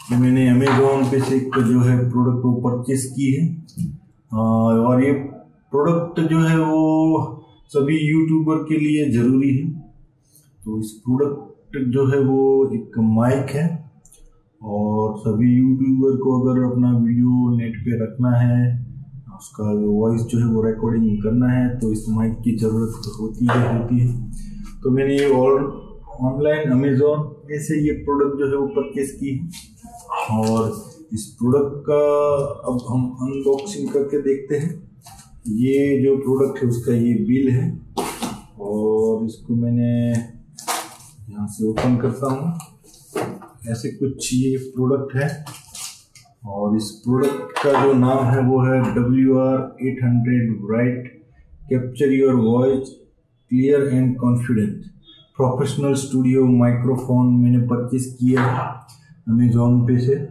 कि मैंने अमेज़ॉन पे से एक जो है प्रोडक्ट वो परचेस की है, और ये प्रोडक्ट जो है वो सभी यूट्यूबर के लिए ज़रूरी है। तो इस प्रोडक्ट जो है वो एक माइक है, और सभी यूट्यूबर को अगर अपना वीडियो नेट पे रखना है, उसका वॉइस जो है वो रिकॉर्डिंग करना है, तो इस माइक की ज़रूरत होती है। तो मैंने ये ऑनलाइन अमेज़ॉन में से ये प्रोडक्ट जो है वो परचेस की है, और इस प्रोडक्ट का अब हम अनबॉक्सिंग करके देखते हैं। ये जो प्रोडक्ट है उसका ये बिल है, और इसको मैंने यहाँ से ओपन करता हूँ। ऐसे कुछ ये प्रोडक्ट है, और इस प्रोडक्ट का जो नाम है वो है WR800 bright capture your voice clear and confident professional studio microphone. मैंने परचेस किया है अमेज़ॉन पे से।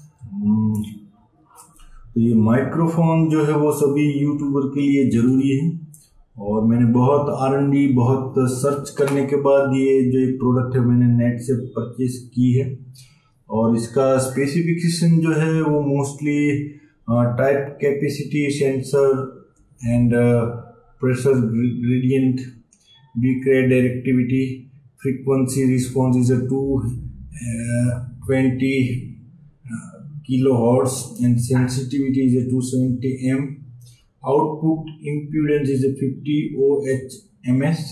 तो ये माइक्रोफोन जो है वो सभी यूट्यूबर के लिए ज़रूरी है, और मैंने बहुत R&D बहुत सर्च करने के बाद ये जो एक प्रोडक्ट है मैंने नेट से परचेस की है। और इसका स्पेसिफिकेशन जो है वो mostly type capacity sensor and pressure gradient bit rate directivity frequency response is 220 kilohertz and sensitivity is 270 m. Output impedance is 50 ohms.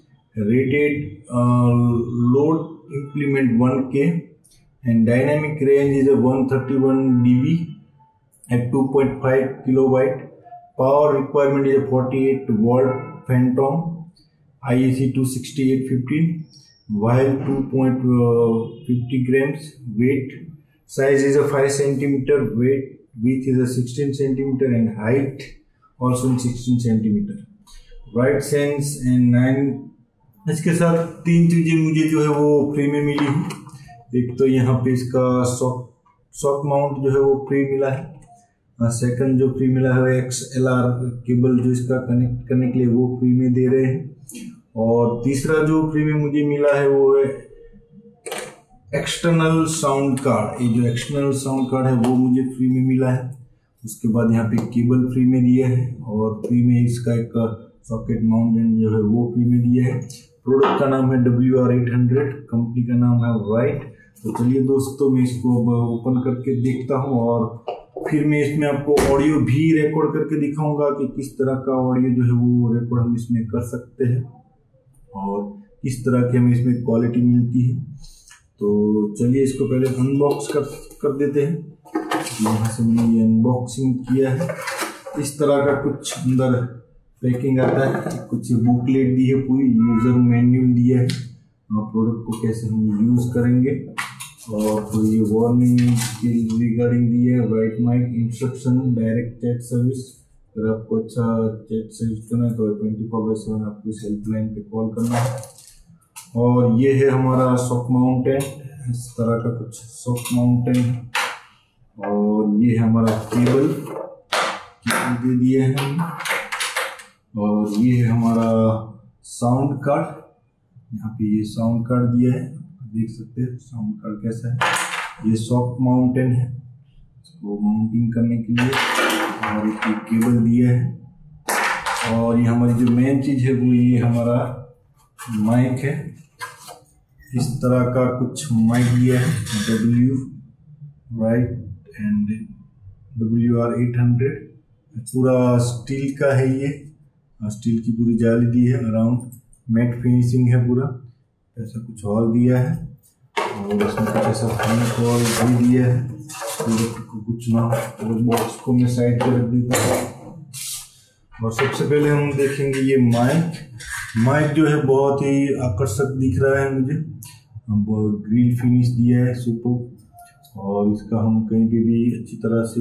Rated load implement 1K, and dynamic range is 131 dB at 2.5 kilowatt. Power requirement is 48 volt phantom IEC 26815, while 2.50 grams weight. Size is a 5 centimeter, width is a 16 centimeter, and height also 16 centimeter. Bright sense and 9। इसके साथ 3 चीजें मुझे जो है वो free में मिली है। एक तो यहाँ पे इसका सॉक माउंट जो है वो फ्री मिला है। सेकंड जो फ्री मिला है XLR केबल जो इसका कनेक्ट करने के लिए वो फ्री में दे रहे हैं। और तीसरा जो फ्री में मुझे मिला है वो है एक्सटर्नल साउंड कार्ड। ये जो एक्सटर्नल साउंड कार्ड है वो मुझे फ्री में मिला है। उसके बाद यहाँ पे केबल फ्री में दिया है, और फ्री में इसका एक सॉकेट माउंटेन जो है वो फ्री में दिया है। प्रोडक्ट का नाम है WR800, कंपनी का नाम है राइट। तो चलिए दोस्तों, मैं इसको ओपन करके देखता हूँ, और फिर मैं इसमें आपको ऑडियो भी रिकॉर्ड करके दिखाऊंगा कि किस तरह का ऑडियो जो है वो रिकॉर्ड हम इसमें कर सकते हैं, और किस तरह की हमें इसमें क्वालिटी मिलती है। तो चलिए इसको पहले अनबॉक्स कर देते हैं। यहाँ से मैंने ये अनबॉक्सिंग किया है। इस तरह का कुछ अंदर पैकिंग आता है, कुछ बुकलेट दी है, पूरी यूज़र मैन्युअल दिया है प्रोडक्ट को कैसे हम यूज़ करेंगे, और तो ये वार्निंग के रिगार्डिंग दी है। White mic instruction, direct chat service. अगर आपको अच्छा चैट सर्विस करना है तो 24/7 आपको इस हेल्पलाइन पे कॉल करना है। और ये है हमारा सॉक माउंटेन, इस तरह का कुछ सॉक माउंटेन, और ये है हमारा केबल दे दिए हैं, और ये है हमारा साउंड कार्ड। यहाँ पे ये साउंड कार्ड दिया है, देख सकते हैं साउंड कार्ड कैसा है। ये सॉक माउंटेन है, इसको माउंटिंग करने के लिए, और एक केबल दिया है। और ये हमारी जो मेन चीज़ है वो ये हमारा माइक है। इस तरह का कुछ माइक दिया है, WR800 पूरा स्टील का है। ये स्टील की पूरी जाली दी है, अराउंड मैट फिनिशिंग है पूरा। ऐसा कुछ और दिया है, और इसमें कुछ ऐसा फेविकॉल भी दिया है। को कुछ ना, और बॉक्स को मैं साइड पर रख देता हूँ। और सबसे पहले हम देखेंगे ये माइक जो है बहुत ही आकर्षक दिख रहा है मुझे। ग्रिल फिनिश दिया है सुपर, और इसका हम कहीं पे भी अच्छी तरह से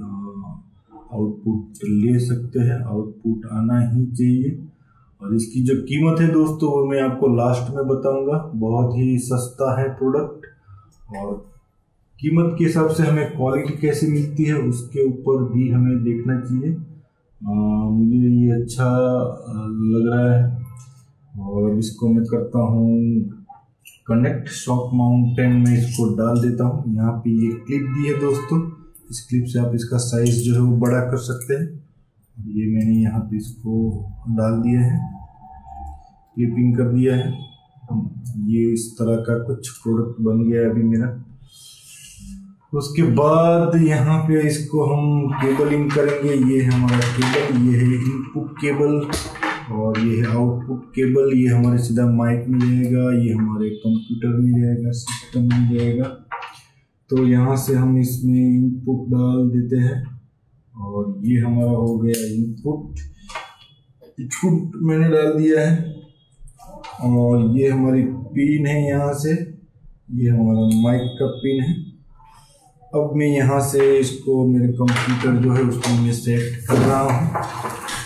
आउटपुट ले सकते हैं। आउटपुट आना ही चाहिए। और इसकी जो कीमत है दोस्तों वो मैं आपको लास्ट में बताऊंगा। बहुत ही सस्ता है प्रोडक्ट, और कीमत के हिसाब से हमें क्वालिटी कैसे मिलती है उसके ऊपर भी हमें देखना चाहिए। मुझे ये अच्छा लग रहा है, और इसको मैं करता हूँ कनेक्ट शॉक माउंटेन में इसको डाल देता हूँ। यहाँ पे ये क्लिप दी है दोस्तों, इस क्लिप से आप इसका साइज जो है वो बड़ा कर सकते हैं। ये मैंने यहाँ पे इसको डाल दिया है, क्लिपिंग कर दिया है। ये इस तरह का कुछ प्रोडक्ट बन गया है अभी मेरा। उसके बाद यहाँ पे इसको हम केबलिंग करेंगे। ये है हमारा केबल, ये है इनपुट केबल और ये है आउटपुट केबल। ये हमारे सीधा माइक में जाएगा, ये हमारे कंप्यूटर में जाएगा, सिस्टम में जाएगा। तो यहाँ से हम इसमें इनपुट डाल देते हैं और ये हमारा हो गया इनपुट मैंने डाल दिया है। और ये हमारी पिन है, यहाँ से ये हमारा माइक का पिन है। अब मैं यहाँ से इसको मेरे कंप्यूटर जो है उसको मैं सेट कर रहा हूँ।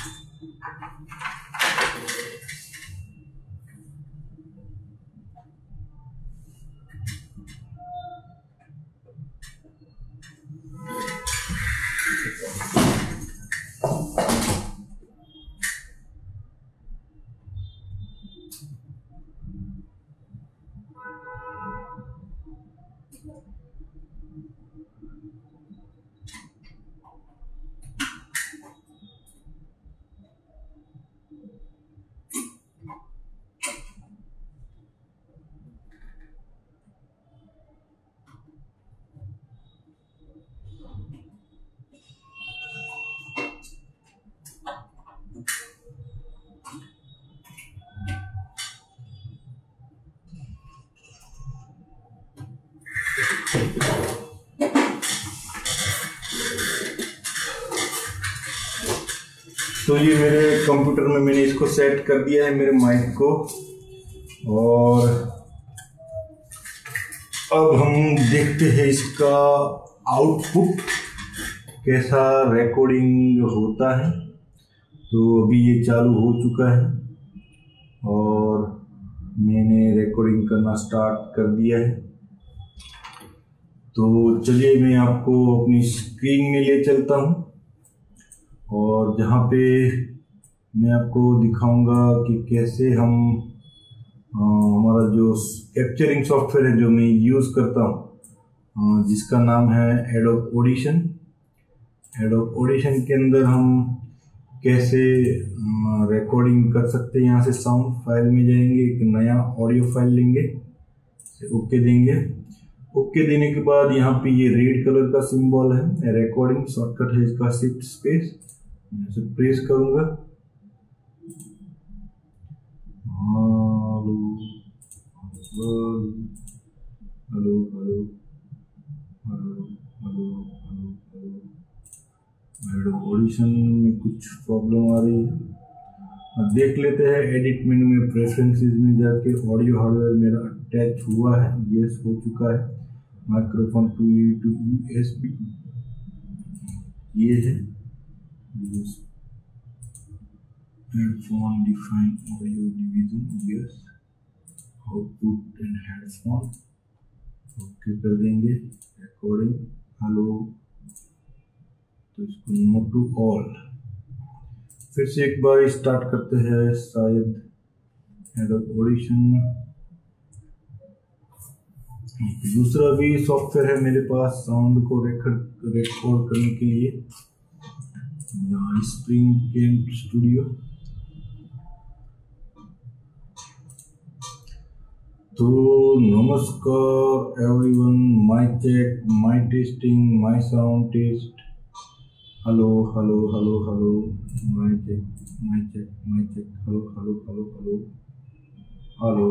तो ये मेरे कंप्यूटर में मैंने इसको सेट कर दिया है मेरे माइक को। और अब हम देखते हैं इसका आउटपुट कैसा रिकॉर्डिंग होता है। तो अभी ये चालू हो चुका है और मैंने रिकॉर्डिंग करना स्टार्ट कर दिया है। तो चलिए मैं आपको अपनी स्क्रीन में ले चलता हूँ और जहाँ पे मैं आपको दिखाऊंगा कि कैसे हम हमारा जो कैप्चरिंग सॉफ्टवेयर है जो मैं यूज़ करता हूँ, जिसका नाम है एडोब ऑडिशन। एडोब ऑडिशन के अंदर हम कैसे रिकॉर्डिंग कर सकते हैं। यहाँ से साउंड फाइल में जाएंगे, एक नया ऑडियो फाइल लेंगे, ओके देंगे। ओके देने के बाद यहाँ पे ये रेड कलर का सिंबल है रिकॉर्डिंग, शॉर्टकट है इसका शिफ्ट स्पेस, यहाँ से प्रेस करूंगा। Hello hello hello hello hello hello hello. Audition में कुछ प्रॉब्लम आ रही है, देख लेते हैं। एडिट मेनू में प्रेफरेंसेस में जाके ऑडियो हार्डवेयर मेरा अटैच हुआ है, यस हो चुका है। माइक्रोफोन टू USB ये है। Headphone define audio division, yes. Output and headphone okay कर देंगे। रिकॉर्डिंग हेलो, तो इसको नो टू ऑल। फिर से एक बार स्टार्ट करते हैं, शायद एडोब ऑडिशन। दूसरा भी सॉफ्टवेयर है मेरे पास साउंड को रिकॉर्ड करने के लिए, यहाँ स्प्रिंग कैम्प स्टूडियो। तो नमस्कार everyone, my check, my testing, my sound test. Hello hello hello hello, my check my check my check, hello hello hello hello hello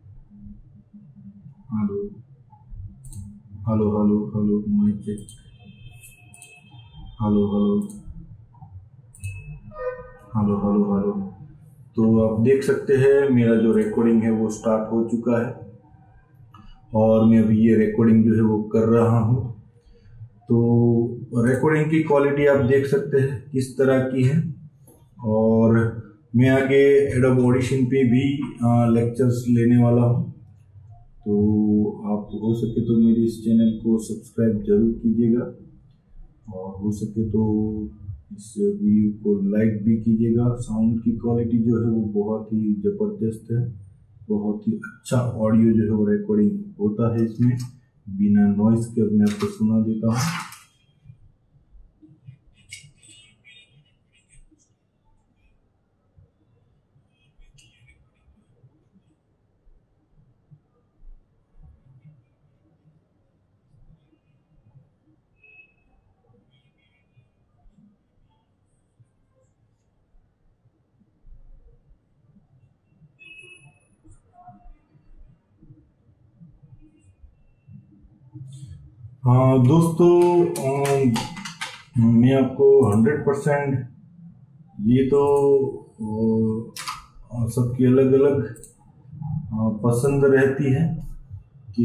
hello hello hello hello, my check, hello hello hello hello hello. तो आप देख सकते हैं मेरा जो recording है वो start हो चुका है और मैं अभी ये रिकॉर्डिंग जो है वो कर रहा हूँ। तो रिकॉर्डिंग की क्वालिटी आप देख सकते हैं किस तरह की है। और मैं आगे एडोब ऑडिशन पे भी लेक्चर्स लेने वाला हूँ। तो आप हो सके तो मेरे इस चैनल को सब्सक्राइब जरूर कीजिएगा और हो सके तो इस वीडियो को लाइक भी कीजिएगा। साउंड की क्वालिटी जो है वो बहुत ही ज़बरदस्त है। बहुत ही अच्छा ऑडियो जो है वो रिकॉर्डिंग होता है इसमें, बिना नॉइस के अपने आप को सुना देता हूँ। हाँ दोस्तों, मैं आपको 100%, ये तो सबकी अलग अलग पसंद रहती है कि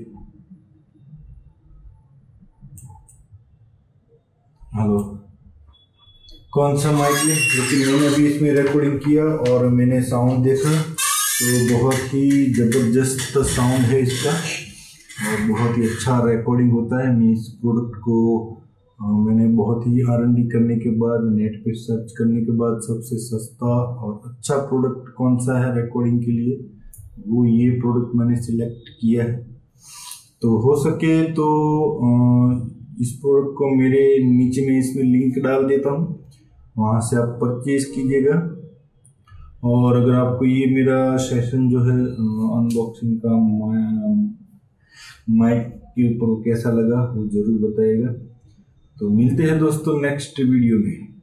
हेलो कौन सा माइक ले, लेकिन मैंने अभी इसमें रिकॉर्डिंग किया और मैंने साउंड देखा तो बहुत ही ज़बरदस्त साउंड है इसका और बहुत ही अच्छा रिकॉर्डिंग होता है। मैं इस प्रोडक्ट को मैंने बहुत ही R&D करने के बाद, नेट पे सर्च करने के बाद सबसे सस्ता और अच्छा प्रोडक्ट कौन सा है रिकॉर्डिंग के लिए, वो ये प्रोडक्ट मैंने सिलेक्ट किया है। तो हो सके तो इस प्रोडक्ट को मेरे नीचे में इसमें लिंक डाल देता हूँ, वहाँ से आप परचेज कीजिएगा। और अगर आपको ये मेरा सेशन जो है अनबॉक्सिंग का माइक के ऊपर कैसा लगा वो ज़रूर बताइएगा। तो मिलते हैं दोस्तों नेक्स्ट वीडियो में।